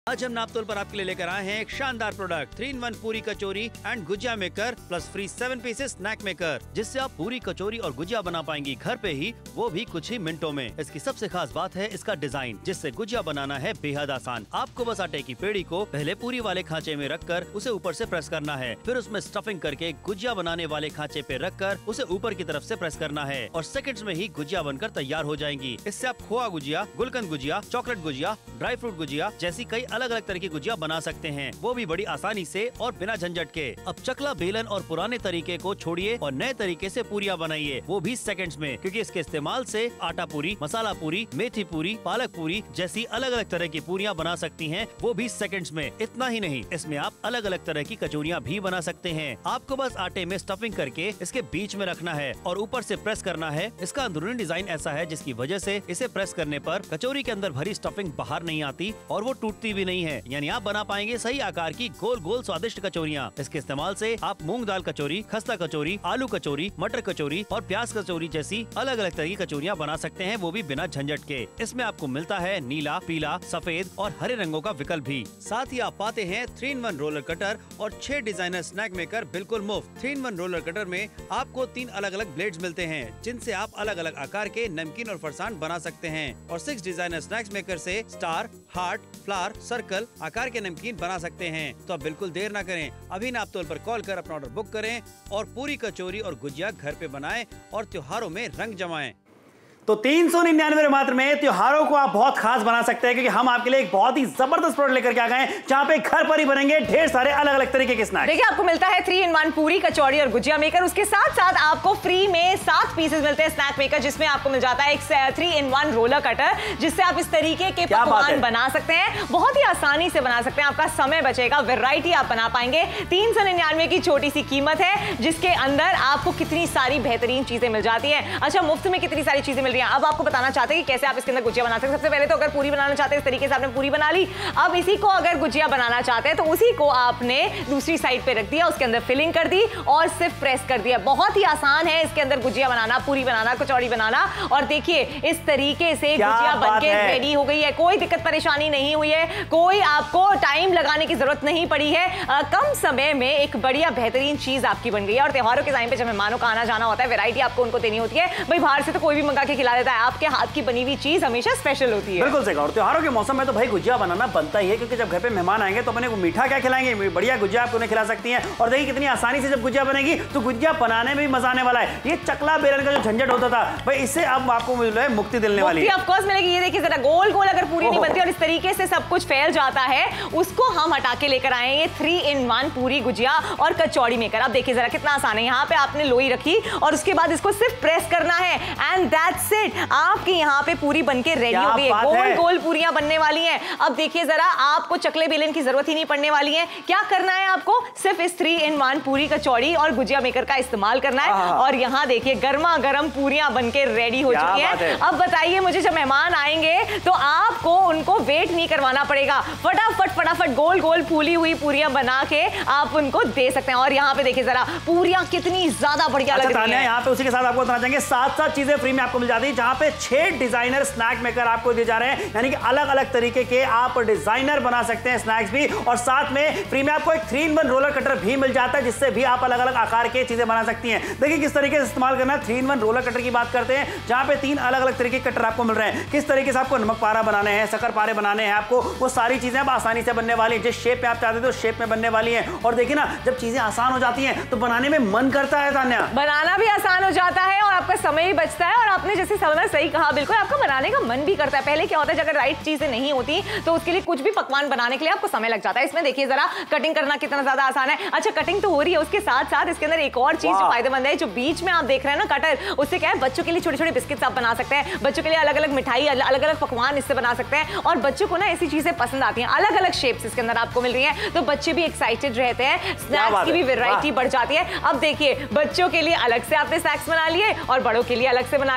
आज हम नापतोल पर आपके लिए लेकर आए हैं एक शानदार product 3-in-1 puri kachori and gujiya maker plus free 7 pieces snack maker, जिससे आप पूरी कचौरी और गुजिया बना पाएंगी घर पे ही, वो भी कुछ ही मिनटों में। इसकी सबसे खास बात है इसका डिजाइन, जिससे गुजिया बनाना है बेहद आसान। आपको बस आटे की पेड़ी को पहले पूरी वाले खांचे में रखकर उसे ऊपर से प्रेस करना है, फिर उसमें स्टफिंग करके गुजिया बनाने वाले खांचे पे रखकर उसे ऊपर की तरफ से प्रेस करना है और सेकंड्स में ही गुजिया बनकर तैयार हो जाएंगी। इससे आप khoa gujiya, gulkand gujiya, chocolate gujiya, dry fruit gujiya जैसी कई अलग अलग तरह की गुजिया बना सकते हैं, वो भी बड़ी आसानी से और बिना झंझट के। अब चकला बेलन और पुराने तरीके को छोड़िए और नए तरीके से पूरियां बनाइए, वो भी सेकंड्स में, क्योंकि इसके इस्तेमाल से आटा पूरी, मसाला पूरी, मेथी पूरी, पालक पूरी जैसी अलग अलग तरह की पूरियां बना सकती हैं, वो भी सेकंड्स में। इतना ही नहीं, इसमें आप अलग अलग तरह की कचौरियां भी बना सकते हैं। आपको बस आटे में स्टफिंग करके इसके बीच में रखना है और ऊपर से प्रेस करना है। इसका अंदरूनी डिजाइन ऐसा है जिसकी वजह से इसे प्रेस करने पर कचौरी के अंदर भरी स्टफिंग बाहर नहीं आती और वो टूटती भी नहीं है, यानी आप बना पाएंगे सही आकार की गोल गोल स्वादिष्ट कचौरियां। इसके इस्तेमाल से आप मूंग दाल कचौरी, खस्ता कचौरी, आलू कचौरी, मटर कचौरी और प्याज कचौरी जैसी अलग अलग तरह की कचौरियां बना सकते हैं, वो भी बिना झंझट के। इसमें आपको मिलता है नीला, पीला, सफेद और हरे रंगों का विकल्प भी। साथ ही आप पाते हैं 3-in-1 रोलर कटर और 6 डिजाइनर स्नैक मेकर बिल्कुल मुफ्त। 3-in-1 रोलर कटर में आपको 3 अलग अलग ब्लेड्स मिलते हैं, जिनसे आप अलग अलग आकार के नमकीन और फरसान बना सकते हैं और 6 डिजाइनर स्नैक्स मेकर से स्टार, हार्ट, फ्लावर, सर्कल आकार के नमकीन बना सकते हैं। तो अब बिल्कुल देर ना करें, अभी नापतोल पर कॉल कर अपना ऑर्डर बुक करें और पूरी कचौरी और गुजिया घर पे बनाएं और त्योहारों में रंग जमाएं। तो 399 मात्र में त्योहारों को आप बहुत खास बना सकते हैं, क्योंकि हम आपके लिए एक बहुत ही जबरदस्त प्रोडक्ट लेकर के आ गए हैं, जहां पे घर पर ही बनेंगे ढेर सारे अलग अलग तरीके के स्नैक्स। देखिए, आपको मिलता है 3-in-1 पूरी कचौड़ी और गुजिया मेकर, उसके साथ साथ आपको फ्री में 7 पीसेस मिलते हैं स्नैक मेकर, जिसमें आपको मिल जाता है एक 3-in-1 रोलर कटर, जिससे आप इस तरीके के पकवान बना सकते हैं, बहुत ही आसानी से बना सकते हैं। आपका समय बचेगा, वैरायटी आप बना पाएंगे। 399 की छोटी सी कीमत है, जिसके अंदर आपको कितनी सारी बेहतरीन चीजें मिल जाती है। अच्छा, मुफ्त में कितनी सारी चीजें मिल रही हैं। अब आपको बताना चाहते हैं कि कैसे आप इसके अंदर गुजिया बना सकते हैं। सबसे पहले तो अगर पूरी बनाना चाहते हैं, इस तरीके से आपने पूरी बना ली। अब इसी को अगर गुजिया बनाना चाहते हैं तो उसी को आपने दूसरी साइड पे रख दिया, उसके अंदर फिलिंग कर दी और सिर्फ प्रेस कर दिया। बहुत ही आसान है इसके अंदर गुजिया बनाना, पूरी बनाना, कचौड़ी बनाना। और देखिए, इस तरीके से गुजिया बनके रेडी हो गई है, कोई दिक्कत परेशानी नहीं हुई है, कोई आपको टाइम लगाने की जरूरत नहीं पड़ी है। कम समय में एक बढ़िया बेहतरीन चीज आपकी बन गई है। और त्योहारों के टाइम पे जब मेहमानों का आना जाना होता है, वैरायटी आपको उनको देनी होती है। भाई, बाहर से तो कोई भी मंगा के खिला देता है, आपके हाथ की बनी हुई चीज हमेशा स्पेशल होती है। बिल्कुल सही। और त्योहारों के मौसम में तो भाई गुजिया बनाना बनता ही है, क्योंकि जब घर पे मेहमान आएंगे तो अपने को मीठा क्या खिलाएंगे, बढ़िया गुजिया आप उन्हें खिला सकती हैं। और देखिए कितनी आसानी से जब गुजिया बनेगी तो गुजिया बनाने में भी मजा आने वाला है। ये चकला बेलन का जो झंझट होता था भाई, इससे अब आपको मुक्ति दिलने वाली है। ऑफ कोर्स मिलेगी। ये देखिए, जरा गोल गोल अगर पूरी नहीं बनती और इस तरीके से सब कुछ फैल जाता है, उसको हम हटा के लेकर आए ये 3-in-1 पूरी गुजिया और कचौड़ी मेकर। अब देखिए जरा कितना आसान है। यहाँ पे आपने लोई रखी और उसके बाद इसको सिर्फ प्रेस करना है एंड दैट्स इट। आपकी यहाँ पे पूरी बनके रेडी हो गई है। गोल गोल पूरियां बनने वाली हैं। अब देखिए जरा, आपको चकले बेलन की जरूरत ही नहीं पड़ने वाली है। क्या करना है आपको? सिर्फ इस 3-in-1 पूरी कचौड़ी और गुजिया मेकर का इस्तेमाल करना है। और यहाँ देखिए गर्मा गर्म पूरियां बनके रेडी हो चुकी हैं। अब बताइए मुझे, जब मेहमान आएंगे तो आपको उनको वेट नहीं करवाना पड़ेगा, फटाफट फटाफट गोल गोल फूली हुई पूरियां बना के आप उनको दे सकते हैं। और यहाँ पे देखिए जरा, पूरियां कितनी ज्यादा बढ़िया लग रही हैं। यहाँ पे उसी के साथ आपको बताना चाहेंगे 7 चीजें फ्री में आपको मिल जाती है, जहां पे 6 डिजाइनर स्नैक मेकर आपको दिए जा रहे हैं, यानी कि अलग अलग तरीके के आप डिजाइनर बना सकते हैं स्नैक्स भी। और साथ में फ्री में आपको एक 3-in-1 रोलर कटर भी मिल जाता है, जिससे भी आप अलग अलग आकार के चीजें बना सकती हैं। देखिए किस तरीके से इस्तेमाल करना है। 3-in-1 रोलर कटर की बात करते हैं, जहां पे 3 अलग अलग तरीके के कटर आपको मिल रहे हैं। किस तरीके से आपको नमक पारा बनाने हैं, शक्कर पारे बनाने हैं, आपको वो सारी चीजें अब आसानी से बनने वाली है। जिस शेप में आप चाहते थे उस शेप में बनने वाली है। और देखिए ना, जब चीजें आसान हो जाती हैं तो बनाने में मन करता है। तान्या, बनाना भी आसान हो जाता है और आपका समय भी बचता है। और आपने जैसे समय सही कहा, बिल्कुल आपका बनाने का मन भी करता है। पहले क्या होता है, अगर राइट चीजें नहीं होती तो उसके लिए कुछ भी पकवान बनाने के लिए आपको समय लग जाता है। इसमें देखिए जरा, कटिंग करना कितना ज्यादा आसान है। अच्छा, कटिंग तो हो रही है, उसके साथ साथ इसके अंदर एक और चीज जो फायदेमंद है, जो बीच में आप देख रहे हैं ना कटर, उससे क्या है, बच्चों के लिए छोटे छोटे बिस्किट्स आप बना सकते हैं। बच्चों के लिए अलग अलग मिठाई, अलग अलग पकवान इससे बना सकते हैं। और बच्चों को ना ऐसी चीजें पसंद आती हैं, अलग अलग शेप्स इसके अंदर आपको मिल रही हैं, तो बच्चे भी एक्साइटेड रहते हैं। स्नैक्स की भी वैरायटी बढ़ जाती है। अब देखिए, बच्चों के लिए अलग से आपने स्नैक्स बना लिए और बड़ों के लिए अलग से बना लिए।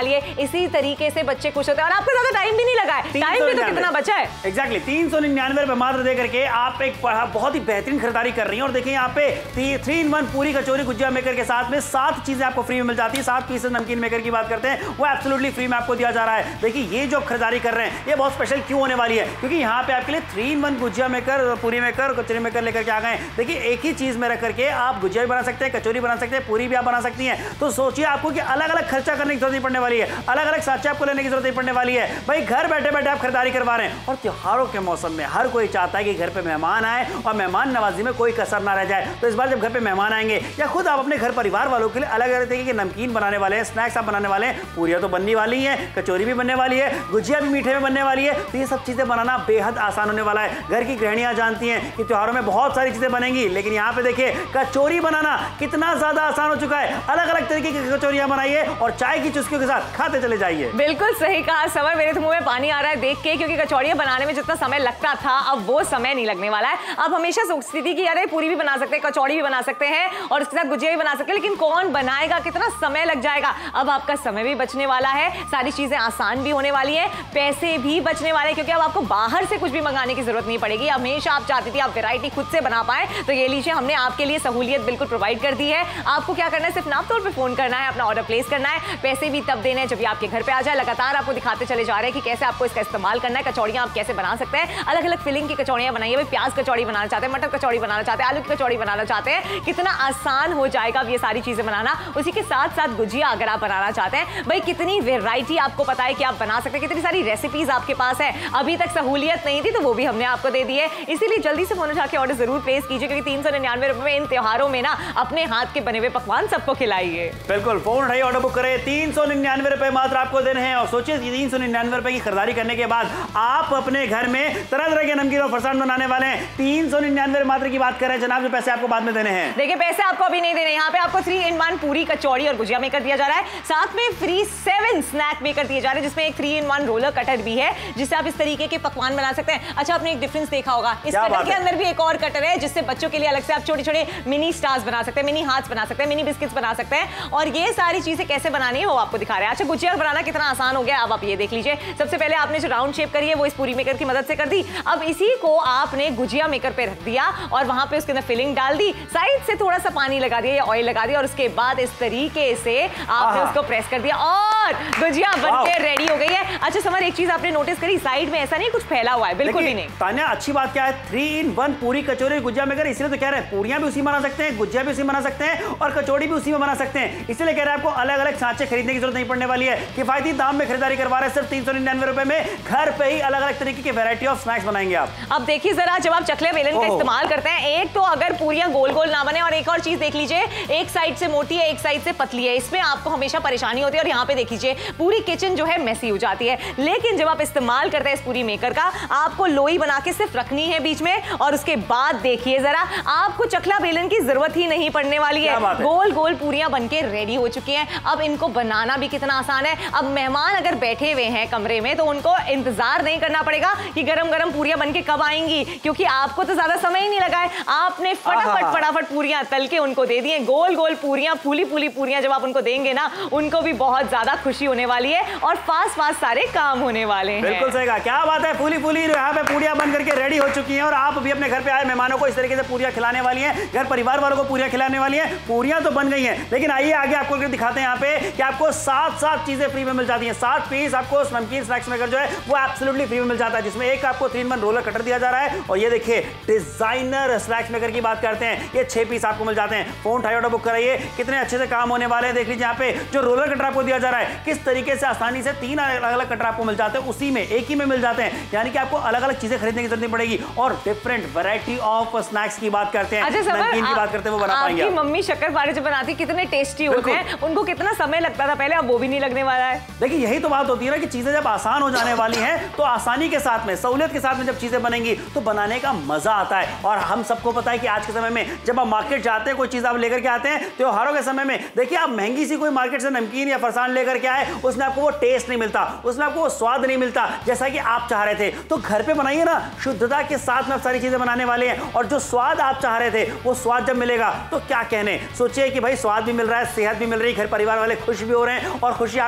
इसी तरीके से बच्चे खुश होते हैं और आपको ज्यादा टाइम भी नहीं लगा है। टाइम भी तो कितना बचा है। एग्जैक्टली 399 रुपए मात्र दे करके आप एक बहुत ही बेहतरीन खरीदारी कर रही हैं। और देखिए यहाँ पे 3-in-1 पूरी कचौरी गुजिया मेकर के साथ में 7 चीजें आपको फ्री में मिल जाती है। 7 पीसेस नमकीन मेकर की बात करते हैं, वो एब्सोल्युटली फ्री में आपको दिया जा रहा है। देखिए ये जो खरीदारी कर रहे हैं ये बहुत स्पेशल क्यों होने वाली है, क्योंकि यहाँ पे आपके लिए 3-in-1 gujiya maker, puri maker, kachori maker लेकर के आ गए। देखिए एक ही चीज में रख करके आप गुजिया भी बना सकते हैं, कचौरी बना सकते हैं, पूरी भी आप बना सकती हैं। तो सोचिए आपको कि अलग अलग खर्चा करने की जरूरत नहीं पड़ने वाली है, अलग अलग साँचे आपको लेने की जरूरत नहीं पड़ने वाली है। भाई घर बैठे बैठे आप खरीदारी करवा रहे हैं। और त्योहारों के मौसम में हर कोई चाहता है कि घर पे मेहमान आए और मेहमान नवाजी में कोई कसर ना रह जाए। तो इस बार जब घर पे मेहमान आएंगे या खुद आप अपने घर परिवार वालों के लिए अलग अलग तरीके के नमकीन बनाने वाले हैं, स्नैक्स आप बनाने वाले हैं, पूरियां तो बनने वाली हैं, कचौरी भी बनने वाली है, गुजिया भी मीठे में बनने वाली है। तो ये सब चीजें बनाना बेहद आसान होने वाला है। घर की गृहिणियां जानती हैं कि त्योहारों में बहुत सारी चीजें बनेंगी, लेकिन यहाँ पे देखिए कचौरी बनाना कितना ज्यादा आसान हो चुका है। अलग अलग तरीके की कचौरियां बनाइए और चाय की चुस्कियों के साथ खाते चले जाइए। बिल्कुल सही कहा समर, मेरे तो मुंह में पानी आ रहा है देख के, क्योंकि कचौड़ियां बनाने में जितना समय लगता था अब वो समय नहीं लगने वाला है। अब हमेशा सोचती थी कि यार पूरी भी बना सकते हैं, कचौड़ी भी बना सकते हैं और उसके साथ गुजिया भी बना सकते हैं, लेकिन कौन बनाएगा, कितना समय लग जाएगा। अब आपका समय भी बचने वाला है, सारी चीजें आसान भी होने वाली है, पैसे भी बचने वाले हैं, क्योंकि अब आपको बाहर से कुछ भी मंगाने की जरूरत नहीं पड़ेगी। हमेशा आप चाहती थी आप वैरायटी खुद से बना पाए, तो ये लीजिए हमने आपके लिए सहूलियत बिल्कुल प्रोवाइड कर दी है। आपको क्या करना है, सिर्फ नाप तौल पे फोन करना है, अपना ऑर्डर प्लेस करना है, पैसे भी तब देने हैं जब ये आपके घर पे आ जाए। लगातार आपको दिखाते चले जा रहे हैं कि कैसे आपको इसका इस्तेमाल करना है। कचौड़ियां आप कैसे बना सकते हैं, अलग अलग फिलिंग की कचौड़ियां बनाइए। भाई प्याज कचौड़ी बनाना चाहते हैं, मटर कचौड़ी बनाना चाहते हैं, आलू की कचौड़ी बनाना चाहते हैं, कितना आसान हो जाएगा अब ये सारी चीजें बनाना। उसी के साथ साथ गुजिया अगर आप बनाना चाहते हैं, भाई कितनी वेराइटी आपको पता है कि आप बना सकते हैं, कितनी सारी रेसिपीज आपके पास है। अभी तक सहूलियत नहीं थी तो वो भी हमने आपको दे दी है, इसीलिए जल्दी से फोन उठा के ऑर्डर जरूर प्लेस कीजिए, क्योंकि 399 रुपए में इन त्योहारों में ना अपने हाथ के बने हुए पकवान सबको खिलाइए। बिल्कुल, फोन उठाइए, ऑर्डर बुक करें। 399 रुपए मात्र आपको देने हैं। और सोचिए 399 रुपए की खरीदारी करने के बाद आप अपने घर में तरह तरह के नमकीन और फरसान बनाने वाले हैं। 399 मात्र की बात कर रहे हैं जनाब, जो पैसे आपको बाद में देने हैं। देखिए पैसे आपको अभी नहीं देने, यहाँ पे आपको 3-in-1 पूरी कचौड़ी और गुजिया मेकर दिया जा रहा है, साथ में फ्री 7 स्नैक मेकर दिए जा रहे हैं, जिसमें एक 3-in-1 रोलर कटर भी है, जिससे आप इस तरीके के पकवान बना सकते हैं। अच्छा, आपने एक डिफरेंस देखा होगा, इस कटर के अंदर भी एक और कटर है, जिससे बच्चों के लिए अलग से आप छोटे छोटे मिनी स्टार्स बना सकते हैं, मिनी हार्ट्स बना सकते हैं, मिनी बिस्किट्स बना सकते हैं। और ये सारी चीजें कैसे बनानी है वो आपको दिखा रहे हैं। अच्छा, गुजिया बनाना कितना आसान हो गया, अब आप ये देख लीजिए। सबसे पहले आपने जो राउंड शेप करी है वो इस पूरी मेकर की मदद से कर दी। अब इसी को आपने गुजिया मेकर पे रख दिया और वहां पे उसके अंदर फिलिंग डाल दी, साइड से थोड़ा सा पानी लगा दिया या ऑयल लगा दिया, और उसके बाद इस तरीके से आपने उसको प्रेस कर दिया और गुजिया बनके रेडी हो गई है। अच्छा समर, एक चीज आपने नोटिस करी, साइड में ऐसा नहीं कुछ फैला हुआ है, बिल्कुल भी नहीं। तान्या, अच्छी बात क्या है, 3-in-1 पूरी कचौरी गुजिया मेकर, इसलिए तो कह रहे हैं पूरियां भी उसी बना सकते हैं, गुजिया भी उसी बना सकते हैं और कचौड़ी भी उसी में बना सकते हैं। इसलिए कह रहे हैं आपको अलग अलग सांचे खरीदने की जरूरत नहीं पड़ने वाली है। किफायती दाम में खरीदारी करवा रहे हैं, सिर्फ 399 रुपए में घर पे ही अलग अलग तरीके के वैरायटी ऑफ स्नैक्स बनाएंगे आप। अब देखिए जरा, जब आप चकले बेलन का इस्तेमाल करते हैं, एक तो अगर पूरियां गोल गोल ना बने, और एक और चीज देख लीजिए, एक साइड से मोटी है एक साइड से पतली है, इसमें आपको हमेशा परेशानी होती है। और यहाँ पे देख लीजिए पूरी किचन जो है मेसी हो जाती है। लेकिन जब आप इस्तेमाल करते हैं इस पूरी मेकर का, आपको लोई बना के सिर्फ रखनी है बीच में, और उसके बाद देखिए जरा, आपको चकला बेलन की जरूरत ही नहीं पड़ने वाली है। गोल गोल पूरियां बनके रेडी हो चुकी हैं। अब इनको बनाना भी कितना आसान है। अब मेहमान अगर बैठे हुए हैं कमरे में तो उनको इंतजार नहीं करना पड़ेगा कि गरम गरम पूरियां बनके कब आएंगी, क्योंकि आपको तो ज्यादा समय ही नहीं लगा है। आपने फटाफट पूरियां तल के उनको दे दिए। गोल गोल पूरियां, फूली फूली पूरियां जब आप उनको देंगे ना, उनको भी बहुत ज्यादा खुशी होने वाली है और फास्ट फास्ट सारे काम होने वाले हैं। बिल्कुल सही कहा, क्या बात है, फूली फूली यहाँ पे पूरियां बन करके रेडी हो चुकी हैं और आप भी अपने घर पे आए मेहमानों को इस तरीके से पूरियां खिलाने वाली हैं, घर परिवार वालों को पूरियां खिलाने वाली हैं। पूरियां तो बन गई हैं, लेकिन आइए आगे आपको दिखाते हैं यहाँ पे कि आपको 7 चीजें फ्री में मिल जाती हैं। 7 पीस आपको नमकीन स्नैक्स मेकर जो है वो एब्सोल्युटली फ्री में मिल जाता है, जिसमें एक आपको 3-in-1 रोलर कटर दिया जा रहा है। और ये देखिए डिजाइनर स्नैक्स मेकर की बात करते हैं, ये 6 पीस आपको मिल जाते हैं। फोन उठाइए, ऑर्डर बुक कराइए, कितने अच्छे से काम होने वाले हैं। देख लीजिए यहाँ पे जो रोलर कटर आपको दिया जा रहा है, किस तरीके से आसानी से 3 अलग अलग कटर आपको मिल जाते हैं, उसी में एक ही में मिल जाते हैं, यानी कि आपको अलग अलग चीजें खरीदने की जरूरत नहीं पड़ेगी। और डिफरेंट वैरायटी ऑफ स्नैक्स की बात करते हैं, नमकीन की बात करते हैं, वो बना पाएंगे। आपकी मम्मी शक्करपारे जो बनाती कितने टेस्टी होते हैं, उनको कितना समय लगता था पहले, अब वो भी नहीं लगने वाला है। देखिए यही तो बात होती है ना कि चीजें जब आसान हो जाने वाली हैं तो आसानी के साथ में, सहूलियत के साथ में जब चीजें बनेंगी तो बनाने का मजा आता है। और हम सबको पता है कि आज के समय में जब आप मार्केट जाते हैं, कोई चीज आप लेकर के आते हैं त्योहारों के समय में, देखिए आप महंगी सी कोई मार्केट से नमकीन या फरसान लेकर के आए, उसमें आपको वो टेस्ट नहीं मिलता, उसमें आपको वो स्वाद नहीं मिलता जैसा कि आप चाह रहे थे। तो घर पे बनाइए ना, शुद्धता के साथ में आप सारी चीजें बनाने वाले हैं, और जो स्वाद आप चाह रहे थे वो स्वाद जब मिलेगा तो क्या कहने। सोचिए कि भाई स्वाद भी मिल रहा है, सेहत भी मिल रही है, घर परिवार वाले खुश भी हो रहे हैं, और खुशी आपको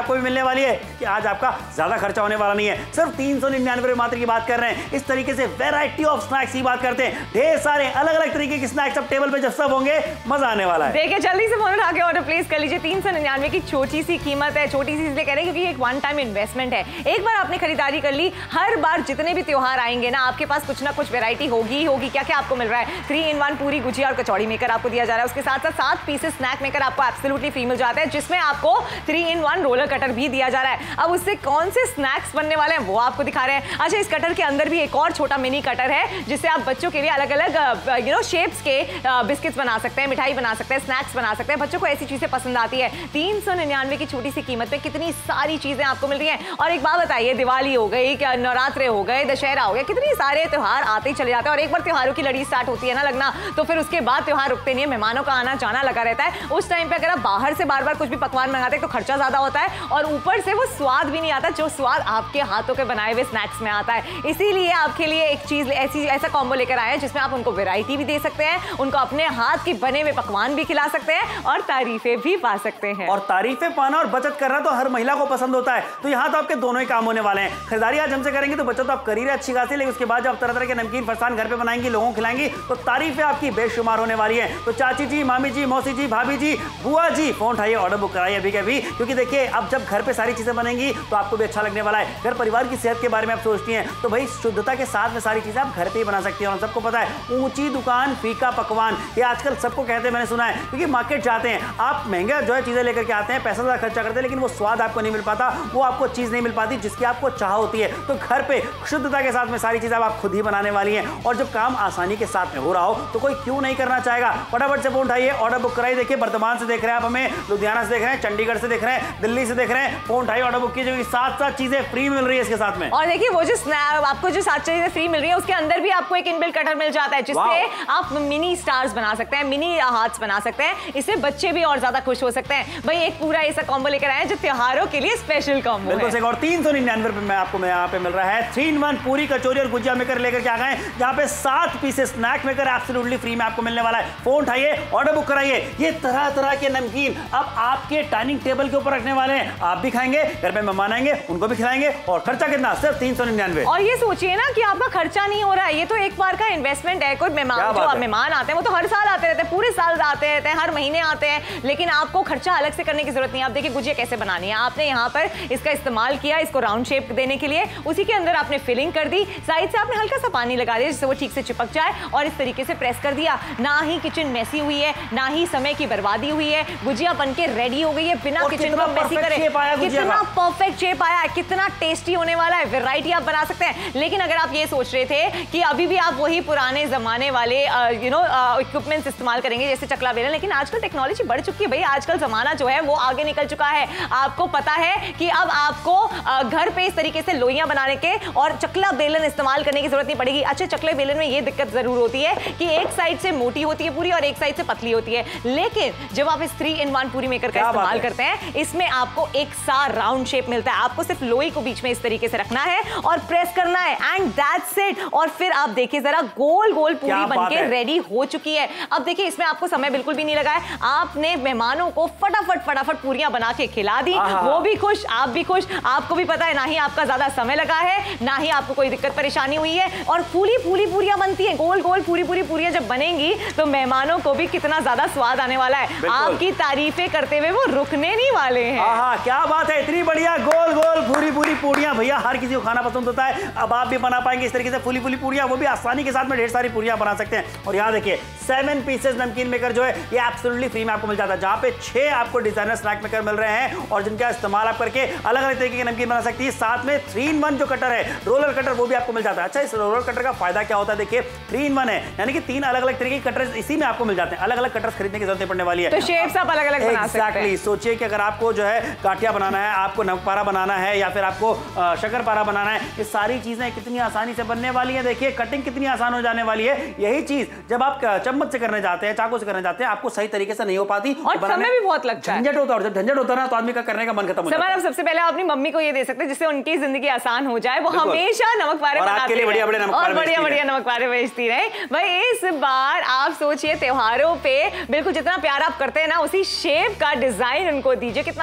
आपको भी मिलने वाली है कि आज आपका ज्यादा खर्चा होने वाला नहीं है। सिर्फ 399 मात्र की बात कर रहे हैं। इस तरीके से वैरायटी ऑफ स्नैक्स की बात करते हैं, ढेर सारे अलग अलग तरीके के स्नैक्स अब टेबल पे जब सब होंगे मजा आने वाला है। देखिए जल्दी से फोन उठा के ऑर्डर प्लेस कर लीजिए। 399 की छोटी सी कीमत है, छोटी सी इसलिए कह रहे हैं क्योंकि एक वन टाइम इन्वेस्टमेंट है। एक बार आपने खरीदारी कर ली, हर बार जितने भी त्योहार आएंगे ना आपके पास कुछ ना कुछ वैरायटी होगी ही होगी। क्या क्या आपको मिल रहा है? 3-in-1 पूरी गुजिया और कचौड़ी मेकर आपको दिया जा रहा है। उसके साथ साथ 7 पीसेस स्नैक मेकर आपको एब्सोल्युटली फ्री मिल जाता है, जिसमें आपको 3-in-1 रोलर कटर भी दिया जा रहा है। अब उससे कौन से स्नैक्स बनने वाले हैं वो आपको दिखा रहे हैं। अच्छा, इस कटर के अंदर भी एक और छोटा मिनी कटर है जिससे आप बच्चों के लिए अलग अलग शेप्स के बिस्किट्स बना सकते हैं, मिठाई बना सकते हैं, स्नैक्स बना सकते हैं। बच्चों को ऐसी चीजें पसंद आती है। 399 की छोटी सी कीमत पे कितनी सारी चीजें आपको मिल रही हैं। और एक बात बताइए, दिवाली हो गई, क्या नवरात्रे हो गए, दशहरा हो गया, कितने सारे त्योहार आते ही चले जाते हैं और एक बार त्योहारों की लड़ी स्टार्ट होती है ना लगना, तो फिर उसके बाद त्योहार रुकते नहीं है, मेहमानों का आना जाना लगा रहता है। उस टाइम पे अगर आप बाहर से बार बार कुछ भी पकवान मंगाते हैं तो खर्चा ज्यादा होता है और ऊपर से वो स्वाद भी नहीं आता जो स्वाद आपके हाथों के बनाए हुए स्नैक्स में आता है। इसीलिए आपके लिए एक चीज ऐसा कॉम्बो लेकर आए हैं जिसमें आप उनको वैरायटी भी दे सकते हैं, उनको अपने हाथ के बने हुए पकवान भी खिला सकते हैं और तारीफें भी पा सकते हैं। और तारीफें पाना और बचत करना तो हर महिला को पसंद होता है, तो यहाँ तो आपके दोनों ही काम होने वाले हैं। खरीदारी आज हमसे करेंगे तो बचत तो आप कर ही रहे अच्छी खासी, लेकिन उसके बाद जब तरह तरह के नमकीन फरसान घर पे बनाएंगी, लोगों को खिलाएंगी, तो तारीफें आपकी बेशुमार होने वाली है। तो चाची जी, मामी जी, मौसी जी, भाभी जी, बुआ जी, फोन उठाइए, ऑर्डर बुक कराइए अभी के अभी, क्योंकि देखिए अब जब घर पे सारी चीजें बनेंगी तो आपको भी अच्छा लगने वाला है। घर परिवार की सेहत के बारे में आप सोचती हैं तो भाई शुद्धता के साथ में सारी चीजें आप घर पे ही बना सकती हैं। और सबको पता है ऊंची दुकान फीका पकवान, ये आजकल सबको कहते हैं, मैंने सुना है, क्योंकि मार्केट जाते हैं आप महंगा जो है चीजें लेकर के आते हैं, पैसा ज्यादा खर्चा करते हैं, लेकिन वो स्वाद आपको नहीं मिल पाता, वो आपको चीज नहीं मिल पाती जिसकी आपको चाह होती है। तो घर पे शुद्धता के साथ में सारी चीजें आप खुद ही बनाने वाली हैं और जब काम आसानी के साथ में हो रहा हो तो कोई क्यों नहीं करना चाहेगा। फटाफट से फोन उठाइए, ऑर्डर बुक कराइए। देखिए वर्तमान से देख रहे हैं आप हमें, लुधियाना से देख रहे हैं, चंडीगढ़ से देख रहे हैं, दिल्ली से देख रहे हैं, फोन उठाइए, ऑर्डर बुक कीजिए, साथ साथ चीजें फ्री मिल रही है इसके साथ में। और देखिए वो जो आपको जो 7 चीजें फ्री मिल रही है उसके अंदर भी आपको एक इनबिल्ट कटर मिल जाता है जिससे आप मिनी स्टार्स बना सकते हैं, मिनी हार्ट्स बना सकते हैं। इससे बच्चे भी और ज्यादा खुश हो सकते हैं। भाई एक पूरा ऐसा कॉम्बो लेकर आए हैं जो त्योहारों के लिए स्पेशल कॉम्बो है। बिल्कुल, और 399 रुपए में आपको यहाँ पे मिल रहा है 3-in-1 पूरी कचौरी और गुजिया मेकर लेकर के आ गए, जहाँ पे 7 pieces snack maker absolutely free में आपको मिलने वाला है। फोन उठाइए, ऑर्डर बुक कराइए। ये तरह तरह के नमकीन अब आपके डाइनिंग टेबल के ऊपर रखने वाले हैं, आप भी खाएंगे, घर पे मेहमान आएंगे उनको भी खिलाएंगे, और खर्चा कितना? सिर्फ 399। और ये सोचिए ना कि आपका खर्चा नहीं हो रहा है, ये तो एक बार का इन्वेस्टमेंट है। कोई मेहमान आते हैं वो तो हर साल आते रहते हैं, पूरे साल आते रहते हैं, हर महीने आते हैं, लेकिन आपको खर्चा अलग से करने की जरूरत नहीं है। आप देखिए गुजिया कैसे बनानी है, आपने यहाँ पर इसका इस्तेमाल किया इसको राउंड शेप देने के लिए, उसी के अंदर आपने फिलिंग कर दी, साइड से आपने हल्का सा पानी लगा दिया जिससे वो ठीक से चिपक जाए और इस तरीके से प्रेस कर दिया। ना ही किचन मेसी हुई है, ना ही समय की बर्बादी हुई है, गुजिया बनके रेडी हो गई है बिना किचन को मेसी करे। कितना परफेक्ट शेप आया है, कितना टेस्टी होने वाला है, वैरायटी आप बना सकते हैं। लेकिन अगर आप ये सोच रहे थे कि अभी भी आप वही पुराने जमाने वाले इक्विपमेंट्स इस्तेमाल करेंगे जैसे चकला बेलन, लेकिन आजकल टेक्नोलॉजी बढ़ चुकी है भाई, आजकल जमाना जो है वो आगे निकल चुका है। आपको पता है कि अब आपको घर पे इस तरीके से लोइयां बनाने के और चकला बेलन इस्तेमाल करने की जरूरत नहीं पड़ेगी। अच्छे चकले बेलन में ये दिक्कत जरूर होती है कि एक साइड से मोटी होती है पूरी और एक साइड से पतली होती है, लेकिन जब आप इस 3-in-1 पूरी मेकर का इस्तेमाल करते हैं इसमें आपको एक सा राउंड शेप मिलता है। आपको सिर्फ लोई को बीच में इस तरीके से रखना है और प्रेस करना है एंड दैट्स इट। और फिर आप देखिए जरा गोल गोल पूरी बनके रेडी हो चुकी है। अब देखिए इसमें आपको समय बिल्कुल भी नहीं लगा है, आपने मेहमानों को फटाफट पूरियां बना के खिला दी, वो भी खुश, आप भी खुश। आपको भी पता है ना ही आपका ज्यादा समय लगा है, ना ही आपको कोई दिक्कत परेशानी हुई है, और फूली फूली पूरियां बनती हैं, गोल गोल पूरी पूरियां जब बनेंगी तो मेहमानों को भी कितना ज्यादा स्वाद आने वाला है। आपकी तारीफें करते हुए वो रुकने नहीं वाले हैं। क्या बात है, इतनी बढ़िया गोल गोल पूरी पूरियां, भैया हर किसी को खाना पसंद होता है। अब आप भी बना पाएंगे इस तरीके से फूली पूरियां, वो भी आसानी के साथ में ढेर सारी पूरियां बना सकते हैं। और यहाँ देखिए 7 पीसेस नमकीन मेकर जो है ये एब्सोल्युटली फ्री में आपको मिल जाता है, जहां पे 6 आपको डिजाइनर स्नैक मेकर मिल रहे हैं और जिनका इस्तेमाल आप करके अलग अलग तरीके के नमकीन बना सकती है। साथ में 3-in-1 जो कटर है, रोलर कटर, वो भी आपको मिल जाता है। अच्छा, इस रोलर कटर का फायदा क्या होता है? देखिए 3-in-1 है, यानी कि 3 अलग अलग तरीके के कटर्स इसी में आपको मिल जाते हैं, अलग अलग कटर्स खरीदने की जरूरत नहीं पड़ने वाली है, तो शेप्स आप अलग अलग बना सकते हैं। सोचिए कि अगर आपको जो है काठिया बनाना है, आपको नमकपारा बनाना है या फिर आपको शक्करपारा बनाना है, ये सारी चीजें कितनी आसानी से बनने वाली है। देखिए कटिंग कितनी आसान हो जाने वाली है। यही चीज जब आप चम्मच से करने जाते हैं, चाकू से करने जाते हैं, आपको सही तरीके से नहीं हो पाती और समय भी बहुत लगता है, झंझट होता है। और जब झंझट होता है ना तो आदमी का करने का मन खत्म हो जाता है। सबसे पहले अपनी मम्मी को ये दे सकते हैं जिससे उनकी जिंदगी आसान हो जाए, वो हमेशा नमकपारे बनाती है और बढ़िया नमकपारे बेचती रहे। भाई इस बार आप सोचिए त्योहारों पे बिल्कुल जितना प्यार आप करते हैं ना उसी शेप का डिजाइन उनको दीजिए, कितना अच्छा लगता है। और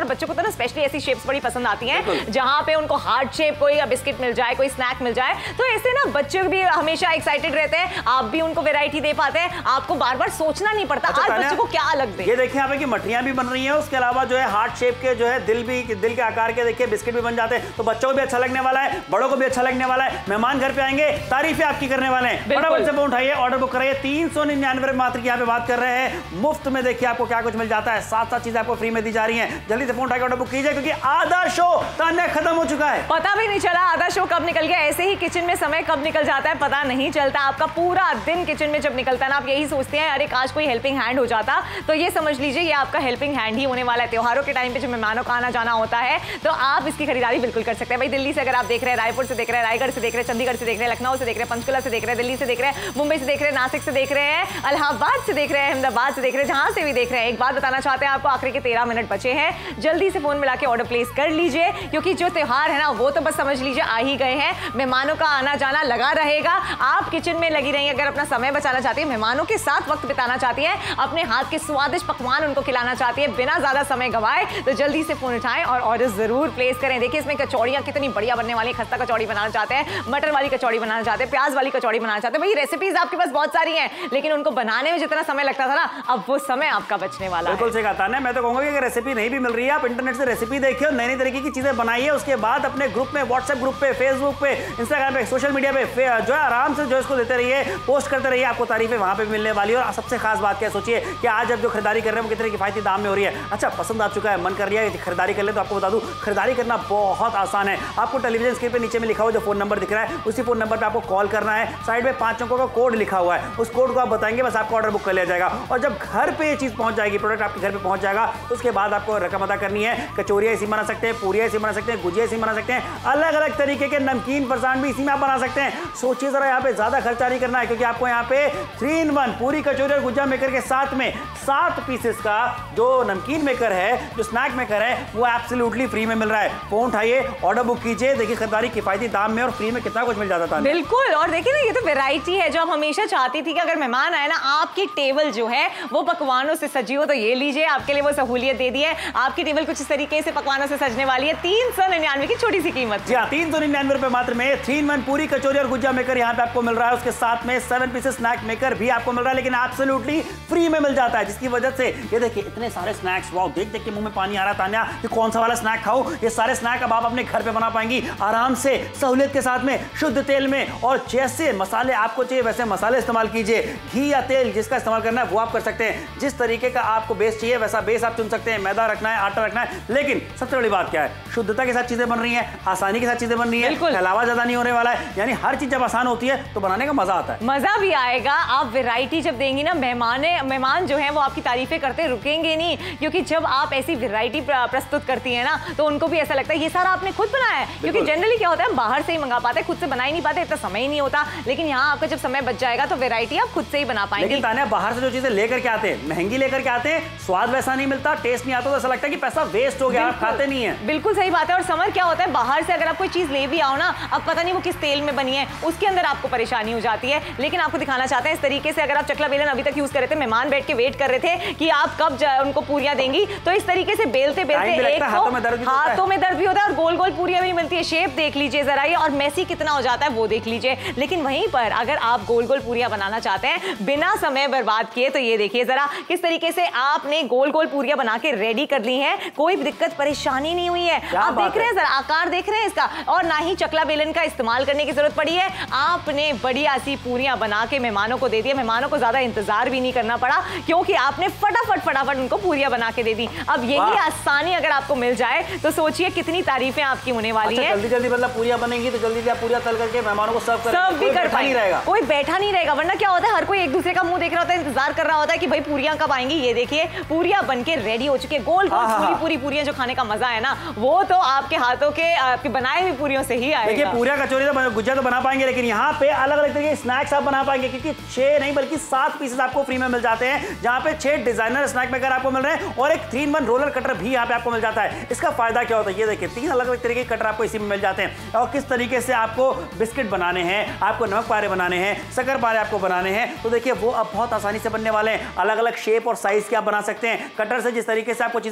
बच्चों को तो ना स्पेशली ऐसी शेप्स बड़ी पसंद आती हैं जहां पे उनको हार्ट शेप कोई बिस्किट मिल जाए, कोई स्नैक मिल जाए, तो ऐसे ना बच्चे भी हमेशा एक्साइटेड रहते हैं, आप भी उनको वैरायटी दे पाते हैं, आपको बार बार सोचना नहीं पड़ता आज बच्चों को क्या अलग दे। ये देखिए यहाँ पे कि मठियां भी बन रही हैं, उसके अलावा जो है हार्ट शेप के जो है दिल के आकार के देखिए बिस्किट भी बन जाते हैं, तो बच्चों को भी अच्छा लगने वाला है, बड़ों को भी अच्छा लगने वाला है। मेहमान घर पे आएंगे तारीफें आपकी करने वाले हैं। फटाफट से फोन उठाइए, ऑर्डर बुक कराइए। 399 मात्र की यहाँ पे बात कर रहे हैं, मुफ्त में देखिए आपको क्या कुछ मिल जाता है, साथ चीजें आपको फ्री में दी जा रही है। जल्दी से फोन उठाकर ऑर्डर बुक कीजिए क्योंकि आधा शो तान्या खत्म हो चुका है, पता भी नहीं चला आधा शो कब निकल गया। ऐसे ही किचन में समय कब निकल जाता है पता नहीं चलता। आपका पूरा दिन किचन में जब निकलता है ना, आप यही सोचते हैं अरे काश कोई हेल्पिंग हैंड हो जाता, तो ये समझ लीजिए ये आपका हेल्पिंग हैंड ही होने वाला है। त्योहारों के टाइम पे जब मेहमानों का आना जाना होता है तो आप इसकी खरीदारी बिल्कुल कर सकते हैं। भाई दिल्ली से अगर आप देख रहे हैं, रायपुर से देख रहे हैं, रायगढ़ से देख रहे हैं, चंडीगढ़ से देख रहे हैं, लखनऊ से देख रहे हैं, पंचकुला से देख रहे हैं, दिल्ली से देख रहे हैं, मुंबई से देख रहे हैं, नासिक से देख रहे हैं, इलाहाबाद से देख रहे हैं, अहमदाबाद से देख रहे हैं, जहां से भी देख रहे हैं, एक बात बताना चाहते हैं आपको, आखिरी के 13 मिनट बचे हैं, जल्दी से फोन मिला के ऑर्डर प्लेस कर लीजिए क्योंकि जो त्योहार है ना वो तो बस समझ लीजिए आ ही गए हैं। मेहमानों का आना जाना लगा रहेगा, आप किचन में लगी रहिए। अगर अपना समय बचाना चाहती है, मेहमानों के साथ वक्त बिताना चाहती है, अपने हाथ के स्वादिष्ट पकवान उनको खिलाना चाहती है बिना ज्यादा समय गवाए, तो जल्दी से फोन उठाएं और ऑर्डर जरूर प्लेस करें। देखिए इसमें कचौड़ियां कितनी बढ़िया बनने वाली है। खस्ता कचौड़ी बनाना चाहते हैं, मटर वाली कचौड़ी बनाना चाहते हैं, प्याज वाली कचौड़ी बनाना चाहते हैं, भाई रेसिपीज आपके पास बहुत सारी हैं, लेकिन उनको बनाने में जितना समय लगता था ना, अब वो समय आपका बचने वाला है। बिल्कुल सही कहा ना, मैं तो कहूंगा कि अगर रेसिपी नहीं भी मिल रही है, आप इंटरनेट से रेसिपी देखिए, नई नई तरीके की चीजें बनाइए, उसके बाद अपने ग्रुप में, व्हाट्सएप ग्रुप पे, फेसबुक पे, इंस्टाग्राम पे, सोशल मीडिया पे जो है आराम से जो इसको देते रहिए, पोस्ट करते रहिए, आपको तारीफें वहां पे मिलने वाली है। और सबसे खास बात क्या सोचिए कि आज अब जो खरीदारी कर रहे हैं वो कितने किफायती दाम में हो रही है। अच्छा पसंद आ चुका है, मन कर रहा है खरीदारी कर ले, तो आपको बता दूं खरीदारी करना बहुत आसान है। आपको टेलीविजन स्क्रीन पे नीचे में लिखा हुआ जो फोन नंबर दिख रहा है, उसी फोन नंबर पे आपको कॉल करना है, साइड में 5 अंकों का कोड लिखा हुआ है, उस कोड को आप बताएंगे, बस आपको ऑर्डर बुक कर लिया जाएगा। और जब घर पे ये चीज पहुंच जाएगी, प्रोडक्ट आपके घर पे पहुंच जाएगा, तो उसके बाद आपको रकम अदा करनी है। कचौरियां इसी बना सकते हैं, पूरियां इसी बना सकते हैं, गुजिया इसी बना सकते हैं, अलग अलग तरीके के नमकीन फरसान भी इसी में आप बना सकते हैं। सोचिए जरा, यहाँ पे ज्यादा खर्चा नहीं करना है क्योंकि आपको यहाँ पे 3-in-1 पूरी कचौरी और गुजिया मेकर के साथ में 7 पीसेस का जो नमकीन मेकर है, जो स्नैक मेकर है, वो एब्सोल्युटली फ्री में मिल रहा है। फोन उठाइए, ऑर्डर बुक कीजिए, देखिए खरीदारी किफायती दाम में और फ्री में कितना कुछ मिल जाता था। बिल्कुल, और देखिए ना ये तो वैरायटी है जो आप हमेशा चाहती थी कि अगर मेहमान आए ना, आपकी टेबल जो है वो पकवानों से सजी हो, तो ये लीजिए आपके लिए वो सहूलियत दे दी है। आपकी टेबल कुछ इस तरीके से पकवानों से सजने वाली है। 399 की छोटी सी कीमत। जी हाँ, 399 रुपए मात्र में 3-in-1 पूरी कचौरी और गुजिया मेकर यहाँ पे आपको मिल रहा है। उसके साथ में 7 पीसेस स्नैक मेकर भी आपको मिल रहा है, लेकिन एब्सोल्युटली फ्री में मिल जाता है, जिसकी वजह से ये देखिए इतने सारे स्नैक्स, वाओ, देख देख के मुंह में पानी आ रहा है तान्या कि कौन सा वाला स्नैक खाओ। ये सारे स्नैक अब आप अपने घर पे बना पाएंगी आराम से, सहूलियत के साथ में, शुद्ध तेल में, और जैसे मसाले आपको चाहिए वैसे मसाले इस्तेमाल कीजिए। घी या तेल जिसका इस्तेमाल करना है वो आप कर सकते हैं, जिस तरीके का आपको बेस चाहिए वैसा बेस आप चुन सकते हैं। मैदा रखना है, आटा रखना है, लेकिन सबसे बड़ी बात क्या है, शुद्धता के साथ चीजें बन रही हैं, आसानी के साथ चीजें बन रही है, फैलावा ज्यादा नहीं होने वाला है। यानी हर चीज जब आसान होती है तो बनाने का मजा आता है, मजा भी आएगा। आप वैरायटी जब देंगी ना, मेहमान जो है वो आपकी तारीफें करते रुकेंगे नहीं, क्योंकि जब आप ऐसी वैरायटी प्रस्तुत करती है ना तो उनको भी ऐसा लगता है ये सारा आपने खुद बनाया है। क्योंकि जनरली क्या होता है, बाहर से ही मंगा पाते हैं, खुद से बना ही नहीं पाते, इतना समय ही नहीं होता। लेकिन यहाँ आपका जब समय बच जाएगा तो वैरायटी आप खुद से ही बना पाएंगे। लेकिन तान्या बाहर से जो चीजें लेकर के आते हैं, महंगी लेकर के आते हैं, स्वाद वैसा नहीं मिलता, टेस्ट नहीं आता, तो ऐसा लगता है कि पैसा वेस्ट हो गया, आप खाते नहीं है। बिल्कुल सही बात है। और समर क्या होता है, बाहर से अगर आप कोई चीज ले भी आओ ना, अब पता नहीं वो किस तेल में बनी है, उसके अंदर आपको परेशानी हो जाती है। लेकिन आपको दिखाना चाहते हैं इस तरीके से, अगर आप चकला बेलन अभी तक यूज कर रहे थे, मेहमान बैठ के वेट कर रहे थे कि आप कब उनको पूरियां देंगी, तो इस तरीके से बेलते बेलते एक हाथों में दर्द भी होता है और गोल गोल पूरियां भी मिलती है। शेप देख लीजिए जरा ये, और मेसी कितना हो जाता है वो देख लीजिए। लेकिन वहीं पर अगर आप गोल गोल पूरियां बनाना चाहते हैं बिना समय बर्बाद किए, तो ये देखिए जरा किस तरीके से आपने गोल गोल पूरियां बना के रेडी कर ली हैं, कोई दिक्कत परेशानी नहीं हुई है। आप देख रहे हैं जरा, आकार देख रहे हैं इसका, और ना ही चकला बेलन का इस्तेमाल करने की जरूरत पड़ी है। आपने बढ़िया सी पूरियां बना के मेहमानों को दे दिया, मेहमानों को ज्यादा इंतजार भी नहीं करना पड़ा क्योंकि आपने फटाफट उनको पूरियां बना के दे दी। अब यही आसानी अगर आपको मिल जाए तो सोचिए कितनी तारीफें आपकी होने वाली है। जल्दी जल्दी मतलब पूरियां बनेंगी तो जल्दी आप पूरियां तल करके मेहमानों को सर्व भी कर पाएंगे, कोई बैठा नहीं रहेगा। वरना क्या होता है, हर कोई एक दूसरे का मुंह देख रहा होता है, इंतजार कर रहा होता है कि भाई पूरियां कब आएंगी। ये देखिए पूरियां बनके रेडी हो चुकी है, गोल गोल पूरी पूरियां, जो खाने का मजा है ना वो तो आपके हाथों के आपकी बनाई हुई पूरियों से ही आएगा। देखिए पूरिया कचौरी तो गुजिया तो बना पाएंगे, लेकिन यहाँ पे अलग अलग तरीके के स्नैक्स आप बना पाएंगे, क्योंकि 6 नहीं बल्कि 7 पीसेस आपको फ्री में मिल जाते हैं, जहाँ पे 6 डिजाइनर स्नैक मेकर आपको मिल रहे हैं और एक 3-in-1 रोलर कटर भी यहाँ पे आपको मिल जाता है। इसका फायदा क्या होता है, ये देखिए 3 अलग अलग तरीके के कटर आपको इसी में मिल जाते हैं, और किस तरीके से आपको बिस्किट बनाने हैं, आपको नमक पारे बनाने हैं, शक्कर पारे आपको बनाने हैं, तो देखिए वो अब बहुत आसानी से बनने वाले हैं। अलग अलग शेप और साइज के आप बना सकते हैं। कटर से जिस तरीके से आपको चीजें कट करनी